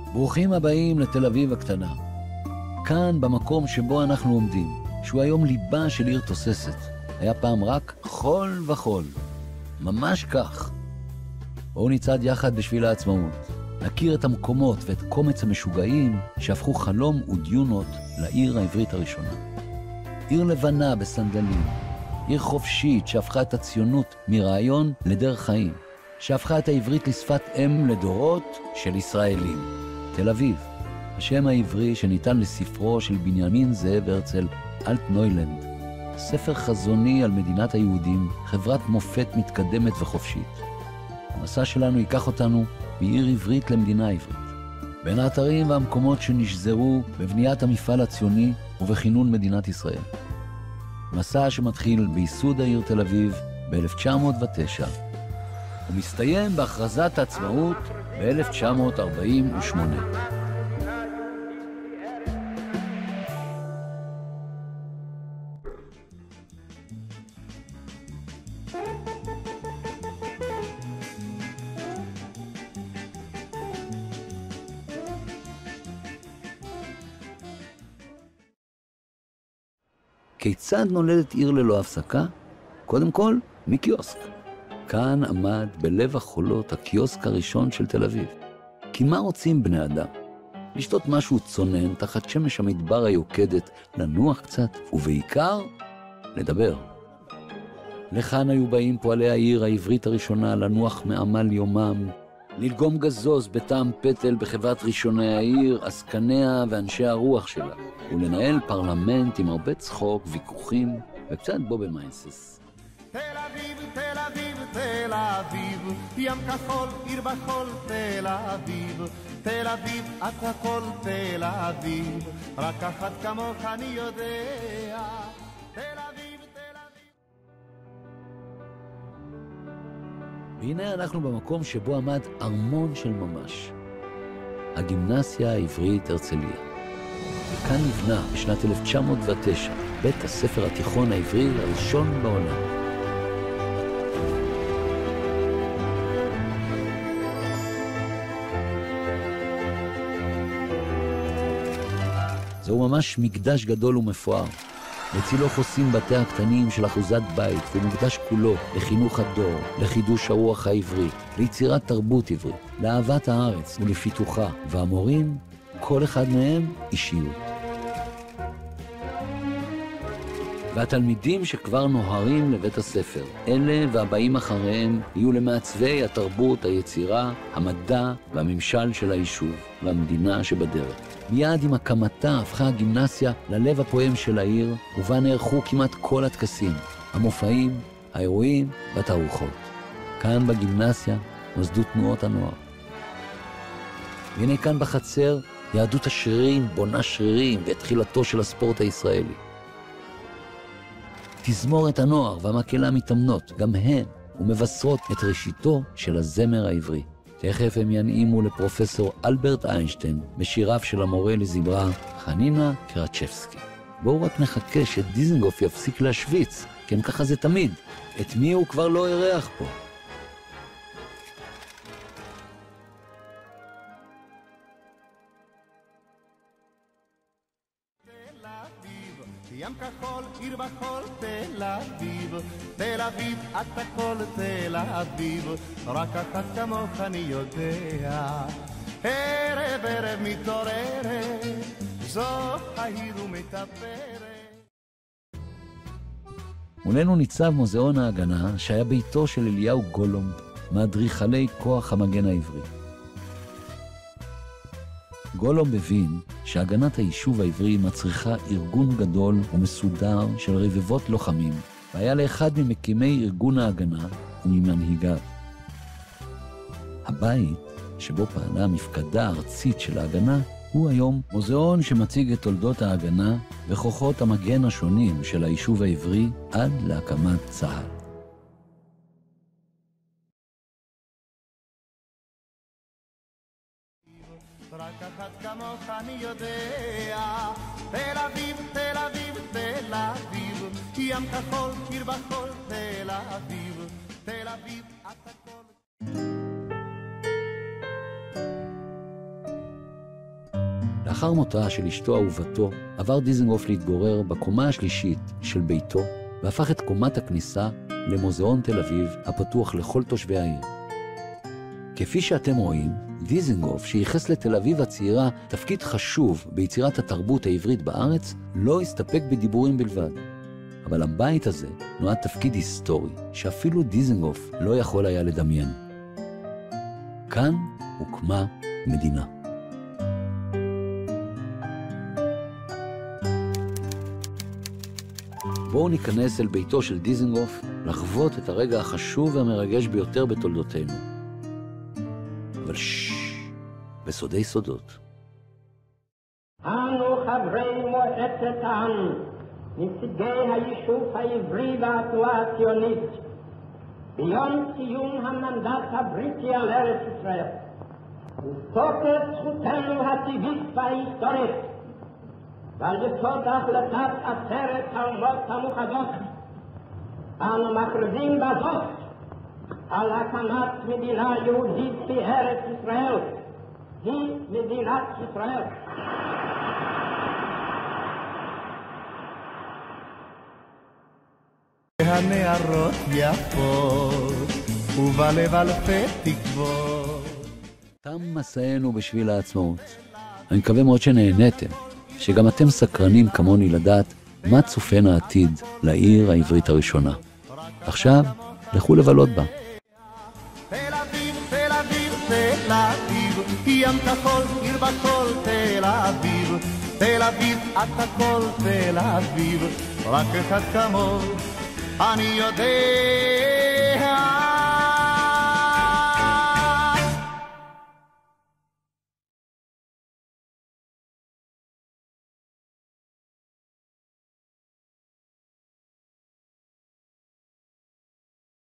ברוכים הבאים לתל אביב הקטנה. כאן במקום שבו אנחנו עומדים, שהוא היום ליבה של עיר תוססת. היה פעם רק חול וחול. ממש כך. בואו נצעד יחד בשביל העצמאות. נכיר את המקומות ואת קומץ המשוגעים שהפכו חלום ודיונות לעיר העברית הראשונה. עיר לבנה בסנדלים. עיר חופשית שהפכה את הציונות מרעיון לדרך חיים. שהפכה את העברית לשפת אם לדורות של ישראלים. תל אביב, השם העברי שניתן לספרו של בנימין זאב הרצל, אלטנוילנד. ספר חזוני על מדינת היהודים, חברת מופת מתקדמת וחופשית. המסע שלנו ייקח אותנו מעיר עברית למדינה עברית. בין האתרים והמקומות שנשזרו בבניית המפעל הציוני ובכינון מדינת ישראל. מסע שמתחיל בייסוד העיר תל אביב ב-1909, ומסתיים בהכרזת העצמאות ב-1948. כיצד נולדת עיר ללא הפסקה? קודם כל, מקיוסק. כאן עמד בלב החולות הקיוסק הראשון של תל אביב. כי מה רוצים בני אדם? לשתות משהו צונן תחת שמש המדבר היוקדת, לנוח קצת, ובעיקר, לדבר. לכאן היו באים פועלי העיר העברית הראשונה לנוח מעמל יומם, ללגום גזוז בטעם פטל בחברת ראשוני העיר, עסקניה ואנשי הרוח שלה, ולנהל פרלמנט עם הרבה צחוק, ויכוחים וקצת בובה מיינסס. תל אביב, תל אביב, תל אביב, ים כחול, עיר בחול, תל אביב, תל אביב, את הכל תל אביב, רק אחת כמוך אני יודע, תל אביב, תל אביב. והנה אנחנו במקום שבו עמד ארמון של ממש, הגימנסיה העברית הרצליה. כאן נבנה בשנת 1909 בית הספר התיכון העברי הראשון בעולם. זהו ממש מקדש גדול ומפואר. בצילו חוסים בתי הקטנים של אחוזת בית, ומקדש כולו לחינוך הדור, לחידוש הרוח העברית, ליצירת תרבות עברית, לאהבת הארץ ולפיתוחה, והמורים, כל אחד מהם אישיות. והתלמידים שכבר נוהרים לבית הספר, אלה והבאים אחריהם יהיו למעצבי התרבות, היצירה, המדע והממשל של היישוב והמדינה שבדרך. מיד עם הקמתה הפכה הגימנסיה ללב הפועם של העיר, ובה נערכו כמעט כל הטקסים, המופעים, האירועים והתערוכות. כאן בגימנסיה נוסדו תנועות הנוער. והנה כאן בחצר יהדות השרירים בונה שרירים ואת תחילתו של הספורט הישראלי. תזמורת הנוער והמקהלה מתאמנות, גם הן, ומבשרות את ראשיתו של הזמר העברי. תכף הם ינעימו לפרופסור אלברט איינשטיין בשיריו של המורה לזמרה חנינה קרצ'בסקי. בואו רק נחכה שדיזנגוף יפסיק להשוויץ, כן ככה זה תמיד. את מי הוא כבר לא אירח פה? ים כחול, עיר בחול, תל אביב, תל אביב, את הכל תל אביב, רק אחת כמוך אני יודע, ערב ערב מתעוררת, זו העיר ומתאפרת. מולנו ניצב מוזיאון ההגנה שהיה ביתו של אליהו גולומב, מאדריכלי כוח המגן העברי. גולומב הבין שהגנת היישוב העברי מצריכה ארגון גדול ומסודר של רבבות לוחמים, והיה לאחד ממקימי ארגון ההגנה וממנהיגיו. הבית שבו פעלה המפקדה הארצית של ההגנה הוא היום מוזיאון שמציג את תולדות ההגנה וכוחות המגן השונים של היישוב העברי עד להקמת צה"ל. רק אחת כמוך אני יודע, תל אביב, תל אביב, תל אביב, ים כחול, עיר בחול, תל אביב, תל אביב, את הכל. לאחר מותה של אשתו אהובתו, עבר דיזנגוף להתגורר בקומה השלישית של ביתו, והפך את קומת הכניסה למוזיאון תל אביב הפתוח לכל תושבי העיר. כפי שאתם רואים, דיזנגוף, שייחס לתל אביב הצעירה תפקיד חשוב ביצירת התרבות העברית בארץ, לא הסתפק בדיבורים בלבד. אבל הבית הזה נועד תפקיד היסטורי, שאפילו דיזנגוף לא יכול היה לדמיין. כאן הוקמה מדינה. בואו ניכנס אל ביתו של דיזנגוף, לחוות את הרגע החשוב והמרגש ביותר בתולדותינו. אבל בסודי סודות. אנו חברי מועצת העם, נציגי היישוב העברי והתנועה הציונית, ביום ציון המנדט הבריטי על ארץ ישראל, ותוקף זכותנו הטבעית וההיסטורית, ועל יסוד החלטת עצרת האומות המאוחדות, אנו מכריזים בזאת על הקמת מדינה יהודית בארץ ישראל, היא מדינת ישראל. הנערות יפות ובלב אלפי תקוות. תם מסענו בשביל העצמאות. אני מקווה מאוד שנהניתם, שגם אתם סקרנים כמוני לדעת מה צופן העתיד לעיר העברית הראשונה. עכשיו, לכו לבלות בה. תל אביב, תל אביב, תל אביב, ים כחול, עיר בכל תל אביב. תל אביב, את הכל תל אביב, רק אחד כמוך אני יודע.